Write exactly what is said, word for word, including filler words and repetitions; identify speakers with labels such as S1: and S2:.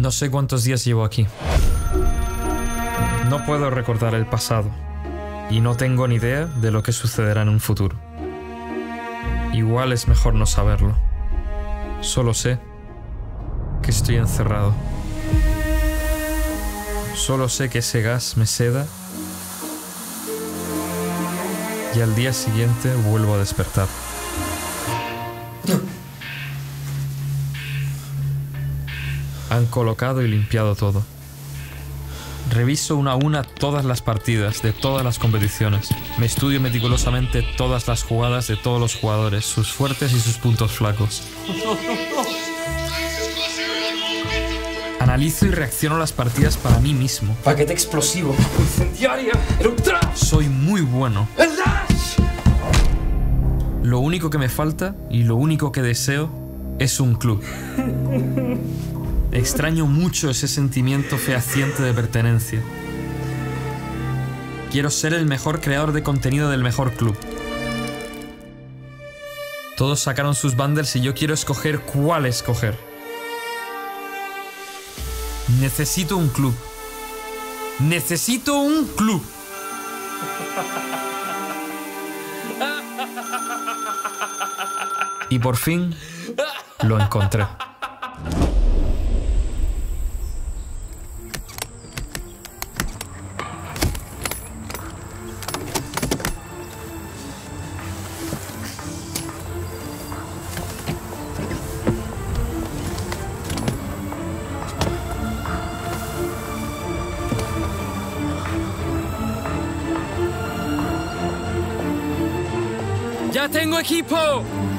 S1: No sé cuántos días llevo aquí. No puedo recordar el pasado. Y no tengo ni idea de lo que sucederá en un futuro. Igual es mejor no saberlo. Solo sé que estoy encerrado. Solo sé que ese gas me seda y al día siguiente vuelvo a despertar. Han colocado y limpiado todo. Reviso una a una todas las partidas de todas las competiciones. Me estudio meticulosamente todas las jugadas de todos los jugadores, sus fuertes y sus puntos flacos. Analizo y reacciono a las partidas para mí mismo.
S2: Paquete explosivo. Incendiaria. Eruptra.
S1: Soy muy bueno.
S2: ¡El dash!
S1: Lo único que me falta y lo único que deseo es un club. Extraño mucho ese sentimiento fehaciente de pertenencia. Quiero ser el mejor creador de contenido del mejor club. Todos sacaron sus bundles y yo quiero escoger cuál escoger. Necesito un club. Necesito un club. Y por fin lo encontré.
S2: ¡Ya tengo equipo!